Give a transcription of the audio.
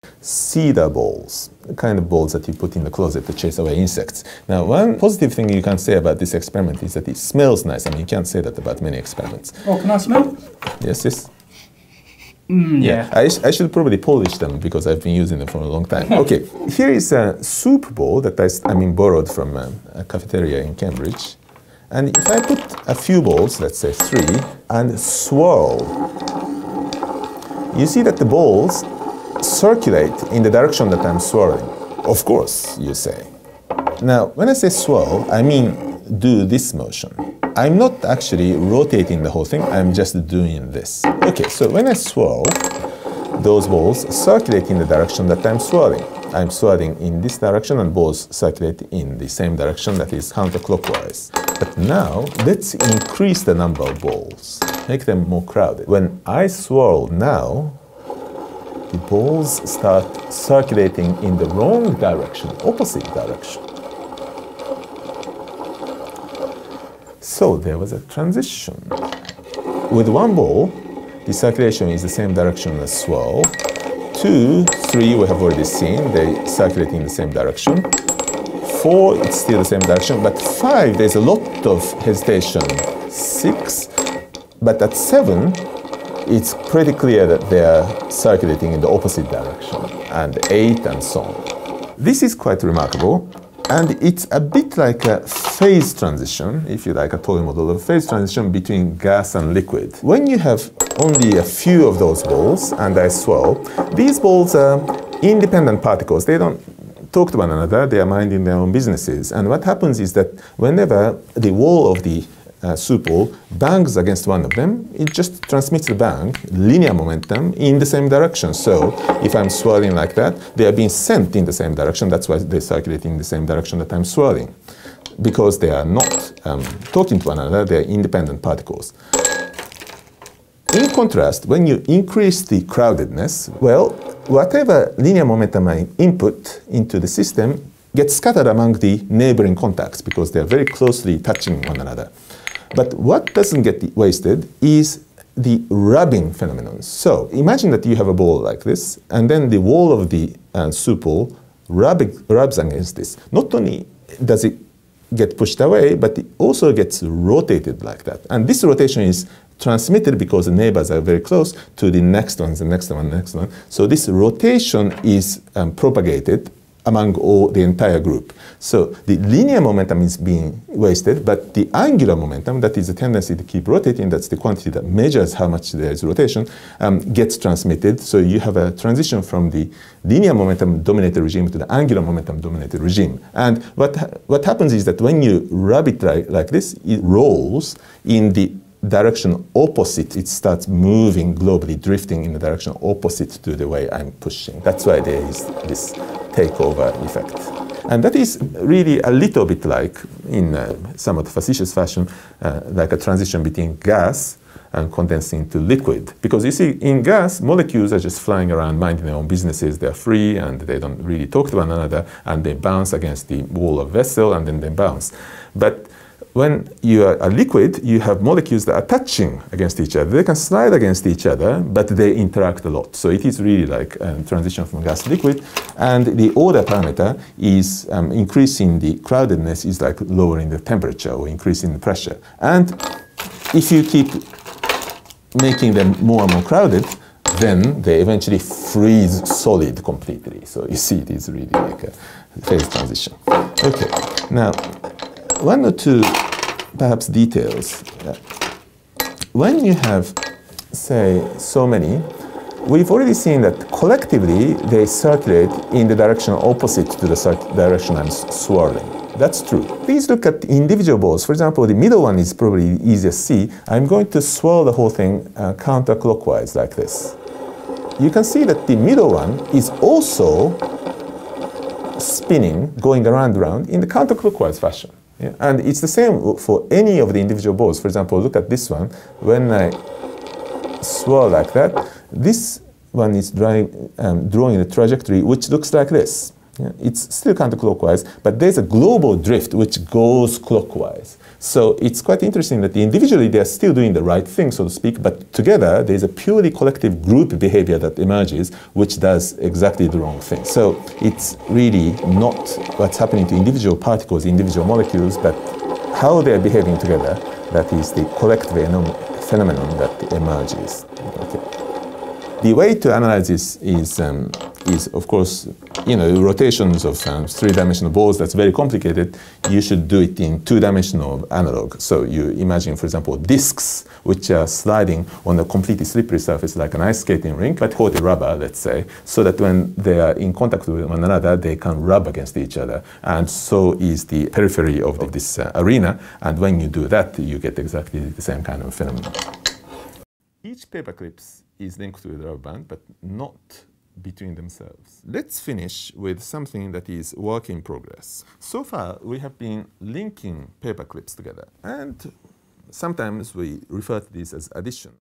cedar balls, the kind of balls that you put in the closet to chase away insects. Now, one positive thing you can say about this experiment is that it smells nice. I mean, you can't say that about many experiments. Oh, can I smell? Yes, yes. Yeah. I should probably polish them because I've been using them for a long time. Okay, here is a soup bowl that I borrowed from a cafeteria in Cambridge. And if I put a few balls, let's say 3, and swirl, you see that the balls circulate in the direction that I'm swirling. Of course, you say. Now, when I say swirl, I mean do this motion. I'm not actually rotating the whole thing, I'm just doing this. Okay, so when I swirl, those balls circulate in the direction that I'm swirling. I'm swirling in this direction and balls circulate in the same direction, that is counterclockwise. But now, let's increase the number of balls, make them more crowded. When I swirl now, the balls start circulating in the wrong direction, opposite direction. So there was a transition. With one ball, the circulation is the same direction as swirl. 2, 3, we have already seen, they circulate in the same direction. 4, it's still the same direction, but 5, there's a lot of hesitation. 6, but at 7, it's pretty clear that they are circulating in the opposite direction, and 8 and so on. This is quite remarkable, and it's a bit like a phase transition, if you like a toy model of phase transition between gas and liquid. When you have only a few of those balls, and I swirl, these balls are independent particles. They don't talk to one another, they are minding their own businesses. And what happens is that whenever the wall of the soup ball bangs against one of them, it just transmits the bang, linear momentum, in the same direction. So if I'm swirling like that, they are being sent in the same direction. That's why they circulate in the same direction that I'm swirling. Because they are not talking to one another, they are independent particles. In contrast, when you increase the crowdedness, well, whatever linear momentum I input into the system gets scattered among the neighboring contacts because they are very closely touching one another. But what doesn't get wasted is the rubbing phenomenon. So imagine that you have a ball like this, and then the wall of the soup bowl rubs against this. Not only does it get pushed away, but it also gets rotated like that. And this rotation is transmitted because the neighbors are very close to the next one, the next one, the next one. So this rotation is propagated among the entire group. So the linear momentum is being wasted, but the angular momentum, that is the tendency to keep rotating, that's the quantity that measures how much there is rotation, gets transmitted. So you have a transition from the linear momentum dominated regime to the angular momentum dominated regime. And what happens is that when you rub it like this, it rolls in the direction opposite. It starts moving globally, drifting in the direction opposite to the way I'm pushing. That's why there is this takeover effect. And that is really a little bit like, in somewhat facetious fashion, like a transition between gas and condensing into liquid. Because you see, in gas, molecules are just flying around minding their own businesses. They're free and they don't really talk to one another, and they bounce against the wall of vessel and then they bounce. But when you are a liquid, you have molecules that are touching against each other. They can slide against each other, but they interact a lot. So it is really like a transition from gas to liquid. And the order parameter is increasing the crowdedness is like lowering the temperature or increasing the pressure. And if you keep making them more and more crowded, then they eventually freeze solid completely. So you see, it is really like a phase transition. Okay, now, one or two, perhaps, details. When you have, say, so many, we've already seen that collectively they circulate in the direction opposite to the direction I'm swirling. That's true. Please look at individual balls. For example, the middle one is probably easier to see. I'm going to swirl the whole thing counterclockwise like this. You can see that the middle one is also spinning, going around in the counterclockwise fashion. Yeah? And it's the same for any of the individual balls. For example, look at this one. When I swirl like that, this one is drawing a trajectory which looks like this. Yeah? It's still counterclockwise, but there's a global drift which goes clockwise. So it's quite interesting that individually they are still doing the right thing, so to speak, but together there's a purely collective group behavior that emerges which does exactly the wrong thing. So it's really not what's happening to individual particles, individual molecules, but how they're behaving together that is the collective phenomenon that emerges. Okay. The way to analyze this is of course, rotations of three-dimensional balls. That's very complicated. You should do it in two-dimensional analog. So you imagine, for example, disks which are sliding on a completely slippery surface like an ice skating rink, but coated rubber, let's say, so that when they are in contact with one another, they can rub against each other. And so is the periphery of this arena. And when you do that, you get exactly the same kind of phenomenon. Each paperclip is linked to the rubber band, but not between themselves. Let's finish with something that is work in progress. So far, we have been linking paper clips together, and sometimes we refer to this as addition.